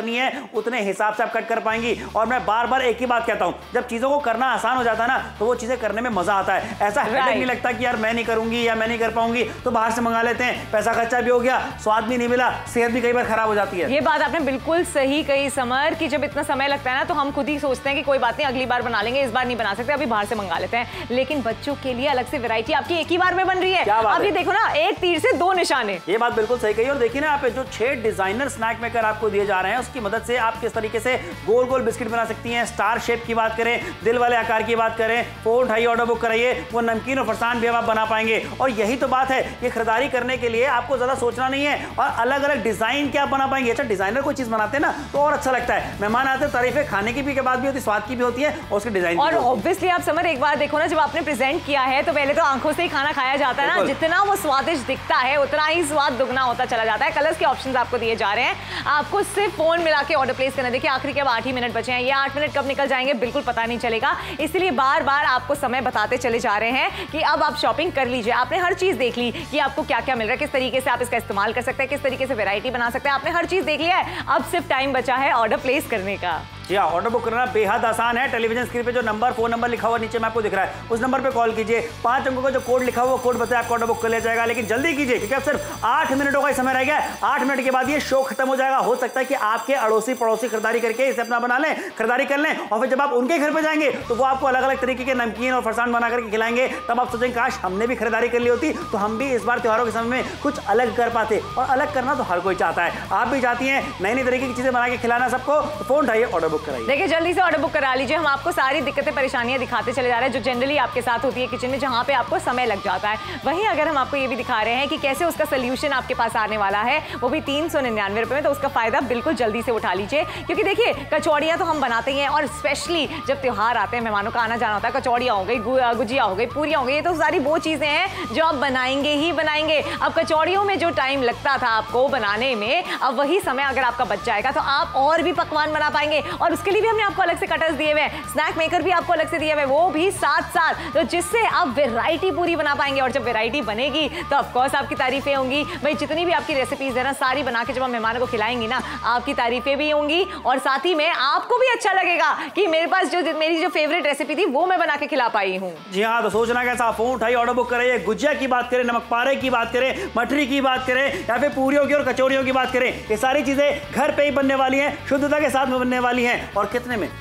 काटनी है उतने हिसाब से आप कट कर पाएंगी। और मैं बार बार एक ही बात कहता हूं, जब चीजों को करना आसान हो जाता है ना तो वो चीजें करने में मजा आता है। ऐसा हेडेक नहीं लगता कि यार मैं नहीं करूंगी या मैं नहीं कर पाऊंगी तो बाहर से मंगा लेते हैं, पैसा खर्चा भी हो गया, स्वाद भी नहीं मिला, सेहत भी कई बार खराब हो जाती है। ये बात आपने बिल्कुल सही कही समर, कि जब इतना समय लगता है ना तो हम खुद ही सोचते हैं कि कोई बात नहीं अगली बार बना लेंगे, इस बार नहीं बना सकते, अभी बाहर से मंगा लेते हैं। लेकिन बच्चों के लिए अलग से वैरायटी आपकी एक ही बार में बन रही है। अब ये देखो ना, एक तीर से दो निशाने। ये बात बिल्कुल सही कही। और देखिए ना आप जो 6 डिजाइनर स्नैक मेकर आपको दिए जा रहे हैं उसकी मदद से आप किस तरीके से गोल गोल बिस्किट बना सकती हैं। स्टार शेप की बात करें, दिल वाले आकार की बात करें, फोन उठाइए ऑर्डर बुक कराइए, वो नमकीन और फरसान भी आप बना पाएंगे। और यही तो बात है, ये खरीदारी करने के लिए आपको ज्यादा सोचना नहीं है और अलग अलग डिजाइन क्या बना पाएंगे। अच्छा डिजाइनर कोई चीज बनाते हैं ना तो और अच्छा लगता है, मेहमान आते हैं, तारीफें खाने की भी के बाद भी होती है, स्वाद की भी होती है और उसके डिजाइन। और ऑब्वियसली आप समर एक बार देखो ना, जब आपने प्रेजेंट किया है तो पहले तो आंखों से ही खाना खाया जाता है ना, जितना वो स्वादिष्ट दिखता है उतना ही स्वाद दुगना होता चला जाता है। कलर्स के ऑप्शंस आपको दिए जा रहे हैं, आपको सिर्फ फोन मिला के ऑर्डर प्लेस करना। देखिए आखिरी के अब 8 ही मिनट बचे हैं, ये 8 मिनट कब निकल जाएंगे बिल्कुल पता नहीं चलेगा, इसलिए बार बार आपको समय बताते चले जा रहे हैं कि अब आप शॉपिंग कर लीजिए। आपने हर चीज देख ली कि आपको क्या क्या मिल रहा है, किस तरीके से आप इसका इस्तेमाल कर सकते हैं, किस तरीके से वैरायटी बना सकते हैं, आपने हर चीज देख लिया है। अब सिर्फ टाइम बचा है ऑर्डर प्लेस करने का। जी हाँ, ऑर्डर बुक करना बेहद आसान है। टेलीविजन स्क्रीन पे जो नंबर, फोन नंबर लिखा हुआ नीचे में आपको दिख रहा है, उस नंबर पे कॉल कीजिए। 5 अंकों का जो कोड लिखा हुआ कोड बताए आपको ऑर्डर बुक कर लिया जाएगा। लेकिन जल्दी कीजिए क्योंकि अब सिर्फ 8 मिनटों का समय रह गया है। 8 मिनट के बाद ये शो खत्म हो जाएगा। हो सकता है कि आपके अड़ोसी पड़ोसी खरीदारी करके इसे अपना बना लें, खरीदारी कर लें और फिर जब आप उनके घर पे जाएंगे तो वो आपको अलग अलग तरीके के नमकीन और फरसान बना करके खिलाएंगे। तब आप सोचेंगे काश हमने भी खरीदारी कर ली होती तो हम भी इस बार त्योहारों के समय में कुछ अलग कर पाते। और अलग करना तो हर कोई चाहता है, आप भी चाहती हैं नई नई तरीके की चीजें बना के खिलाना सबको। तो फोन उठाइए, ऑर्डर बुक कराइए। देखिए जल्दी से ऑर्डर बुक करा लीजिए। हम आपको सारी दिक्कतें परेशानियां दिखाते चले जा रहे हैं जो जनरली आपके साथ होती है किचन में, जहां पे आपको समय लग जाता है। वहीं अगर हम आपको ये भी दिखा रहे हैं कि कैसे उसका सोल्यूशन आपके पास आने वाला है, वो भी 399 रुपए में, तो उसका फायदा बिल्कुल जल्दी से उठा लीजिए। क्योंकि देखिए कचौड़ियां तो हम बनाते ही हैं और स्पेशली जब त्योहार आते हैं, मेहमानों का आना जाना होता है, कचौड़ियां हो गई, गुजिया हो गई, पूरियां हो गई, ये तो सारी वो चीजें हैं जो आप बनाएंगे ही बनाएंगे। अब कचौड़ियों में जो टाइम लगता था आपको बनाने में, अब वही समय अगर आपका बच जाएगा तो आप और भी पकवान बना पाएंगे। और उसके लिए भी हमने आपको अलग से कटर्स दिए हुए हैं, स्नैक मेकर भी आपको अलग से दिए हुए हैं, वो भी साथ, तो जिससे आप वैरायटी पूरी बना पाएंगे। और जब वैरायटी बनेगी तो ऑफ कोर्स आपकी तारीफें होंगी। भाई जितनी भी आपकी रेसिपीज है ना, सारी बना के जब हम मेहमानों को खिलाएंगी ना, आपकी तारीफें भी होंगी और साथ ही में आपको भी अच्छा लगेगा कि मेरे पास मेरी जो फेवरेट रेसिपी थी वो मैं बना के खिला पाई हूँ। जी हाँ, तो सोचना कैसा, फोन उठाइए, ऑर्डर बुक करें। गुजिया की बात करें, नमक पारे की बात करें, मठरी की बात करें या फिर पूरियों की और कचौड़ियों की बात करें, ये सारी चीजें घर पे ही बनने वाली हैं, शुद्धता के साथ में बनने वाली हैं। और कितने में?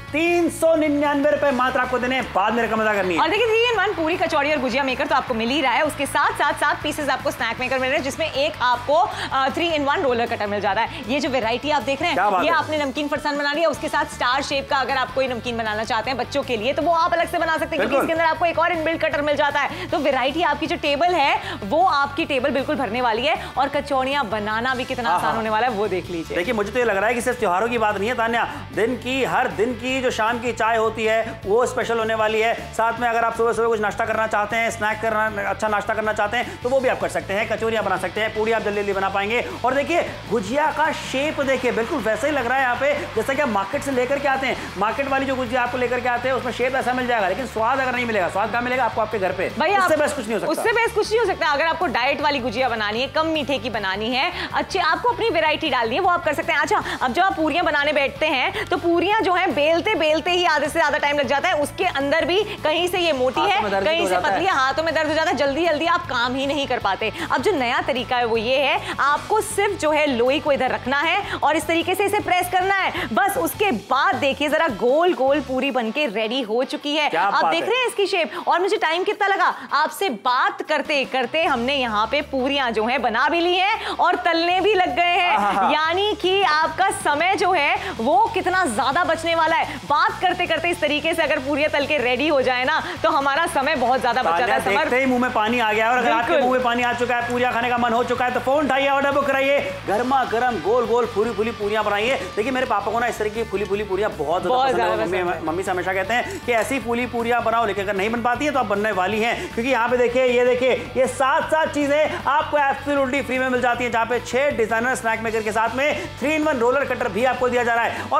399 रुपए मात्र आपको देने, बाद में रकम अदा करनी है। और देखिए 3 in 1 पूरी कचौड़ी और गुजिया मेकर तो आपको मिल ही रहा है, उसके साथ 7 पीसेस आपको स्नैक मेकर मिल रहे हैं, जिसमें एक आपको 3 in 1 रोलर कटर मिल जाता है। ये जो वैरायटी आप देख रहे हैं, ये आपने नमकीन फरसान बना लिया, उसके साथ स्टार शेप का अगर आप कोई नमकीन बनाना चाहते हैं बच्चों के लिए तो वो आप अलग से बना सकते हैं, क्योंकि इसके अंदर आपको एक और इनबिल्ट कटर मिल जाता है। तो वैरायटी आपकी जो टेबल है वो आपकी टेबल बिल्कुल भरने वाली है। और कचौड़ियां बनाना भी कितना आसान होने वाला है वो देख लीजिए। देखिए मुझे तो ये लग रहा है कि सिर्फ त्योहारों की बात नहीं है तान्या, दिन की हर दिन की जो शाम की चाय होती है वो स्पेशल होने वाली है। साथ में अगर आप सुबह सुबह कुछ नाश्ता करना चाहते हैं, स्नैक करना, अच्छा नाश्ता करना चाहते हैं तो वो भी आप कर सकते हैं। कचौरियां बना सकते हैं, पूरी आप जल्दी जल्दी बना पाएंगे। और देखिए गुजिया का शेप देखिए बिल्कुल वैसे ही लग रहा है यहाँ पे जैसा कि आप मार्केट से लेकर के आते हैं। मार्केट वाली जो गुजिया आपको लेकर के आते हैं उसमें शेप ऐसा मिल जाएगा, लेकिन स्वाद अगर नहीं मिलेगा। स्वाद कहाँ मिलेगा आपको? आपके घर पे। उससे बेस्ट कुछ नहीं हो सकता। उससे बेस्ट कुछ नहीं हो सकता। अगर आपको डाइट वाली गुजिया बनानी है, कम मीठे की बनानी है, अच्छे आपको अपनी वैरायटी डालनी है, वो आप कर सकते हैं। अच्छा अब जब आप पूरियां बनाने बैठते हैं तो पूरियां जो है बेलते बेलते ही आधे से ज्यादा टाइम लग जाता है। उसके अंदर भी कहीं से ये मोटी है, कहीं से पतली है, हाथों में दर्द हो जाता है, जल्दी जल्दी आप काम ही नहीं कर पाते। अब जो नया तरीका है वो ये है, आपको सिर्फ जो है लोई को इधर रखना है और इस तरीके से इसे प्रेस करना है, बस। उसके बाद देखिए जरा गोल गोल पूरी बनके रेडी हो चुकी है। आप देख रहे हैं इसकी शेप। और मुझे टाइम कितना लगा, आपसे बात करते करते हमने यहाँ पे पूरियां जो है बना भी ली हैं और तलने भी लग गए हैं। यानी कि आपका समय जो है वो कितना ज्यादा बचने वाला है। बात करते करते इस तरीके से अगर पूरियां तल के रेडी हो जाए ना तो हमारा समय बहुत ज्यादा बच जाता है। देखते ही मुंह में पानी आ गया। और अगर आपके मुंह में पानी आ चुका है, पूरियां खाने का मन हो चुका है तो फोन उठाइए, ऑर्डर बुक कराइए, गर्मा गर्म गोल गोल फूली फूली पूरियां बनाइए। देखिए मेरे पापा को ना इस तरह की फूली फूली पूरियां बहुत ज्यादा मम्मी से हमेशा कहते हैं कि ऐसी फूली पूरियां बनाओ, लेकिन अगर नहीं बन पाती है तो आप बनने वाली हैं। क्योंकि यहाँ पे देखिए ये 7 चीजें आपको एब्सोल्युटली फ्री में मिल जाती है, जहाँ पे 6 डिजाइनर स्नैक मेकर के साथ में 3 in 1 रोलर कटर भी आपको दिया जा रहा है। और कटिंग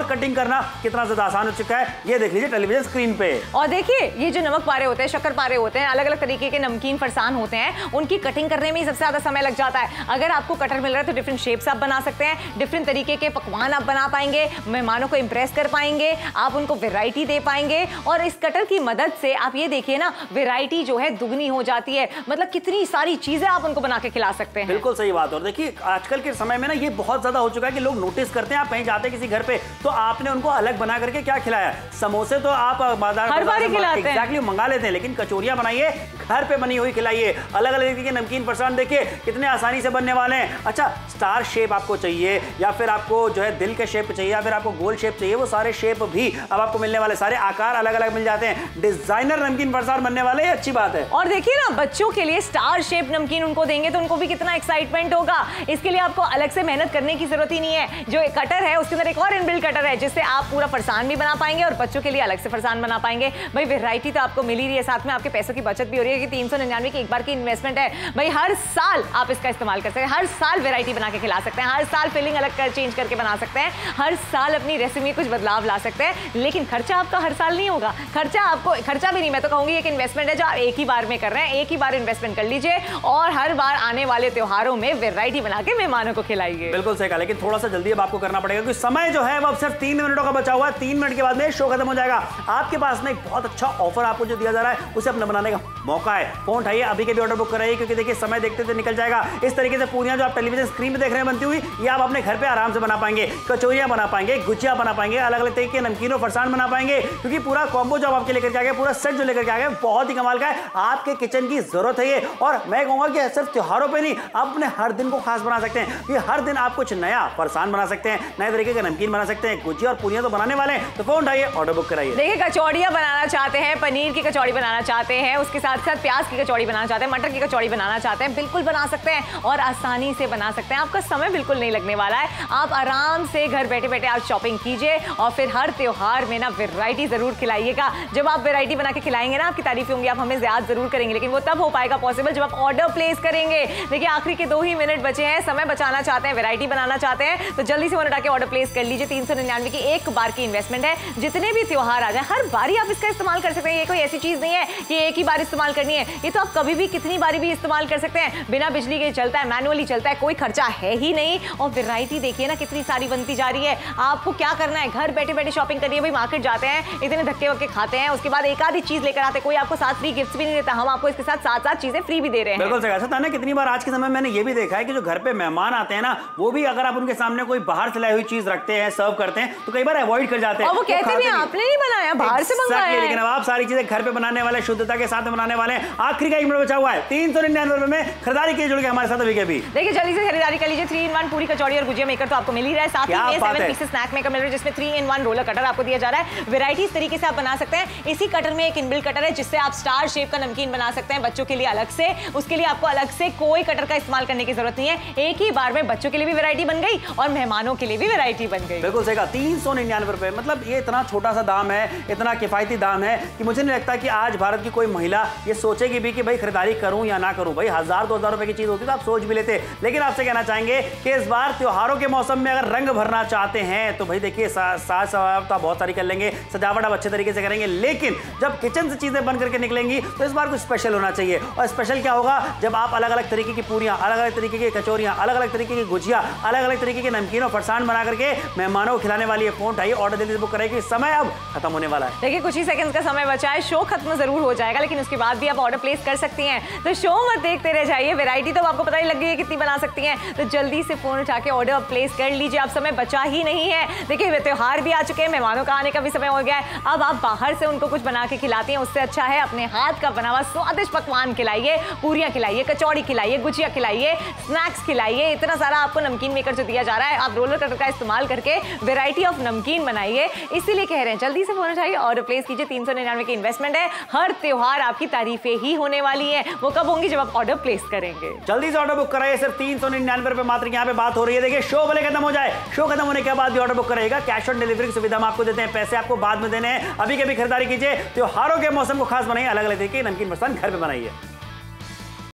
करना कितना ज्यादा आसान हो चुका है, ये देख लीजिए टेलीविजन स्क्रीन पे। और देखिए ये जो नमक पारे होते हैं, शक्कर पारे होते हैं, अलग अलग तरीके के नमकीन फरसान होते हैं, उनकी कटिंग करने में ही सबसे ज्यादा समय लग जाता है। अगर आपको कटर मिल रहा है तो डिफरेंट शेप्स आप बना सकते हैं, डिफरेंट तरीके के पकवान आप बना पाएंगे, मेहमानों को इंप्रेस कर पाएंगे, आप उनको वैरायटी दे पाएंगे। और इस कटर की मदद से आप ये देखिए ना, वैरायटी जो है दुगनी हो जाती है। मतलब कितनी सारी चीजें आप उनको बना के खिला सकते हैं। बिल्कुल सही बात। और देखिए आजकल के समय में ना ये बहुत ज्यादा हो चुका है कि लोग नोटिस करते हैं, आप कहीं जाते हैं किसी घर पे तो आपने उनको अलग बना करके क्या खिलाया। समोसे तो आप बाजार हर बार खिलाते हैं, एग्जैक्टली मंगा लेते हैं, लेकिन कचौरियां बनाइए, घर पे बनी हुई खिलाइए। अलग अलग तरीके के नमकीन फरसान देखिए कितने आसानी से बनने वाले हैं। अच्छा, स्टार शेप आपको चाहिए या फिर आपको जो है दिल के शेप चाहिए या फिर आपको गोल शेप चाहिए, वो सारे शेप भी अब आपको मिलने वाले, सारे आकार अलग अलग मिल जाते हैं। डिजाइनर नमकीन फरसान बनने वाले, अच्छी बात है। और देखिए ना, बच्चों के लिए स्टार शेप नमकीन उनको देंगे तो उनको भी कितना एक्साइटमेंट होगा। इसके लिए आपको अलग से मेहनत करने की जरूरत ही नहीं है। जो कटर है उसके अंदर एक और इनबिल्ट कटर है जिससे आप पूरा फरसान भी बना पाएंगे और बच्चों के लिए अलग से फरसान बना पाएंगे। भाई वैरायटी तो आपको मिल ही रही है, साथ में आपके पैसों की बचत भी हो रही है कि 399 की एक बार की इन्वेस्टमेंट है। भाई हर साल आप इसका इस्तेमाल कर सकते हैं, हर साल वैरायटी बना के खिला सकते हैं, हर साल फिलिंग अलग कर चेंज करके बना सकते हैं, हर साल अपनी रेसिपी में कुछ बदलाव ला सकते हैं। लेकिन खर्चा आपका हर साल नहीं होगा। खर्चा भी नहीं, मैं तो कहूंगी एक इन्वेस्टमेंट है जो आप एक ही बार में कर रहे हैं। एक ही बार इन्वेस्टमेंट कर लीजिए और हर बार आने वाले त्योहारों में वैरायटी बना के मेहमानों को खिलाइए। बिल्कुल सही कहा, लेकिन थोड़ा सा जल्दी अब आपको करना पड़ेगा क्योंकि समय जो है वो अब सिर्फ 3 मिनटों का बचा हुआ है। 3 मिनट के बाद में शो खत्म हो जाएगा। आपके पास में एक बहुत अच्छा ऑफर आपको जो दिया जा रहा है उसे अपना बनाने का मौका है। फोन उठाइए, अभी के भी ऑर्डर बुक कराइए क्योंकि देखिए समय देखते तो निकल जाएगा। इस तरीके से पूरियां जो आप टेलीविजन स्क्रीन पे देख रहे हैं बनती हुई, ये आप अपने घर पे आराम से बना पाएंगे। कचौरियां बना पाएंगे, गुजिया बना पाएंगे, अलग अलग तरीके के नमकीन और फरसान बना पाएंगे क्योंकि पूरा कॉम्बो जो आपके लेकर के आ गए, पूरा सेट जो लेकर के आ गए, बहुत ही कमाल का है। आपके किचन की जरूरत है ये। और मैं कहूंगा कि सिर्फ त्योहारों पे नहीं, आप अपने हर दिन को खास बना सकते हैं। ये हर दिन आप कुछ नया फरसान बना सकते हैं, नए तरीके का नमकीन बना सकते हैं, गुजिया और पूरियां तो बनाने वाले हैं। तो फोन उठाइए, ऑर्डर बुक कराइए। देखिए कचौड़ियां बनाना चाहते हैं, पनीर की कचौड़ी बनाना चाहते हैं, उसके साथ साथ प्याज की कचौड़ी बनाना चाहते हैं, मटर की कचौड़ी बनाना चाहते हैं, बिल्कुल बना सकते हैं और आसानी से बना सकते हैं। आपका समय बिल्कुल नहीं लगने वाला है। आप आराम से घर बैठे बैठे आप शॉपिंग कीजिए और फिर हर त्योहार में ना वैरायटी जरूर खिलाइएगा। जब आप वैरायटी बना के खिलाएंगे ना, आपकी तारीफ होंगी, आप हमें याद जरूर करेंगे, लेकिन वो तब हो पाएगा पॉसिबल जब आप ऑर्डर प्लेस करेंगे। देखिए आखिरी के 2 ही मिनट बचे हैं, समय बचाना चाहते हैं, वैरायटी बनाना चाहते हैं तो जल्दी से फोन उठा के ऑर्डर प्लेस कर लीजिए। 399 की एक बार की इन्वेस्टमेंट है। जितने भी त्योहार आ जाए हर बारी आप इसका इस्तेमाल कर सकते हैं। ये कोई ऐसी चीज नहीं है कि एक ही बार इस्तेमाल करनी है, ये तो आप कभी भी कितनी बारी भी इस्तेमाल कर सकते हैं। बिना बिजली के चलता है, मैनुअली चलता है, कोई खर्चा है ही नहीं। और वैरायटी देखिए ना कितनी सारी बनती जा रही है। आपको क्या करना है, घर बैठे बैठे शॉपिंग करिए। भाई मार्केट जाते हैं, इतने धक्के वक्के खाते हैं, उसके बाद एक आधी चीज लेकर आते, कोई आपको साथ फ्री गिफ्ट भी नहीं देता, हम आपको इसके साथ 7 चीजें फ्री भी दे रहे हैं। बिल्कुल सही कहा ना। कितनी बार आज के समय में मैंने ये भी देखा है कि जो घर पे मेहमान आते हैं ना, वो भी अगर आप उनके सामने कोई बाहर से लाई हुई चीज रखते हैं, सर्व करते हैं, तो कई बार अवॉइड कर जाते हैं। और वो कहते भी आपने नहीं बनाया, बाहर से मंगाया है। लेकिन अब आप सारी चीजें घर पे बनाने वाले, शुद्धता के साथ बनाने वाले हैं। आखिरी का 1 मिनट बचा हुआ है। 399 रुपए में खरीदारी के जुड़ के हमारे साथ अभी के भी। देखिए जल्दी से खरीदारी कर लीजिए। 3-in-1 पूरी कचौड़ी और गुजिया मेकर तो आपको मिल ही रहा है, साथ ही में 7 पीसेस स्नैक मेकर मिल रहा है जिसमें 3-in-1 रोलर कटर आपको दिया जा रहा है। वैरायटी इस तरीके से आप बना सकते हैं। इसी कटर में एक इनबिल्ट कटर है जिससे आप स्टार शेप का नमकीन बना सकते हैं बच्चों के लिए अलग से। उसके लिए आपको अलग से कोई कटर का इस्तेमाल करने की जरूरत नहीं है। एक ही बार में बच्चों के लिए भी वैरायटी बन गई और मेहमानों के लिए भी वैरायटी बन गई। बिल्कुल सही कहा। 399 रुपए, मतलब ये इतना छोटा सा दाम है, इतना किफायती दाम है कि मुझे नहीं लगता कि आज भारत की कोई महिला ये सोचेगी भी कि भाई खरीदारी करूं या ना करूं। भाई 1000-2000 रुपए की चीज होती तो आप सोच भी लेते। लेकिन आपसे कहना चाहेंगे कि इस बार त्योहारों के मौसम में अगर रंग भरना चाहते हैं तो भाई देखिए साज सजावट तो बहुत सारी कर लेंगे, सजावट आप अच्छे तरीके से करेंगे, लेकिन जब किचन से चीजें बन करके निकलेंगी तो इस बार कुछ स्पेशल होना चाहिए। और स्पेशल क्या होगा, जब आप अलग अलग तरीके की पूरियां, अलग अलग तरीके की कचौरियां, अलग अलग तरीके की गुजिया, अलग अलग तरीके के नमकीन और फरसान बना करके मेहमानों को खिलाने वाली है। फोन उठाइए, ऑर्डर जल्दी से बुक कराइए, समय अब खत्म होने वाला है। देखिए कुछ ही सेकंड्स का समय बचा है, शो खत्म जरूर हो जाएगा, लेकिन उसके बाद भी आप ऑर्डर प्लेस कर सकती हैं। तो शो मत देखते रह जाइए, वैरायटी तो आपको पता ही लग गई है कितनी बना सकती हैं। तो जल्दी से फोन उठा के ऑर्डर प्लेस कर लीजिए, अब समय बचा ही नहीं है। देखिए त्योहार भी आ चुके हैं, मेहमानों का आने का भी समय हो गया है। अब आप बाहर से उनको कुछ बना के खिलाती हैं, उससे अच्छा है अपने हाथ का बना हुआ स्वादिष्ट पकवान खिलाइए। पूरियां खिलाइए, कचौड़ी खिलाइए, गुजिया खिलाइए, स्नैक्स खिलाइए। इतना सारा आपको नमकीन मेकर जो दिया जा रहा है, आप रोलर कटर का इस्तेमाल करके वैरायटी ऑफ नमकीन बनाइए। इसीलिए कह रहे हैं जल्दी से फोन उठाइए, ऑर्डर प्लेस कीजिए। 399 की इन्वेस्टमेंट है। हर त्योहार आपकी तारीफें ही होने वाली है। वो कब होंगी, जब आप ऑर्डर प्लेस करेंगे। जल्दी से ऑर्डर बुक कराइए, सिर्फ 399 रुपए मात्र यहाँ पे बात हो रही है। देखिए शो भले खत्म हो जाए, शो खत्म होने के बाद भी ऑर्डर बुक करेगा। कैश ऑन डिलीवरी की सुविधा हम आपको देते हैं, पैसे आपको बाद में देने हैं। अभी के भी खरीदारी कीजिए, त्योहारों के मौसम को खास बनाइए, अलग अलग तरीके नमकीन फरसान घर पे बनाइए।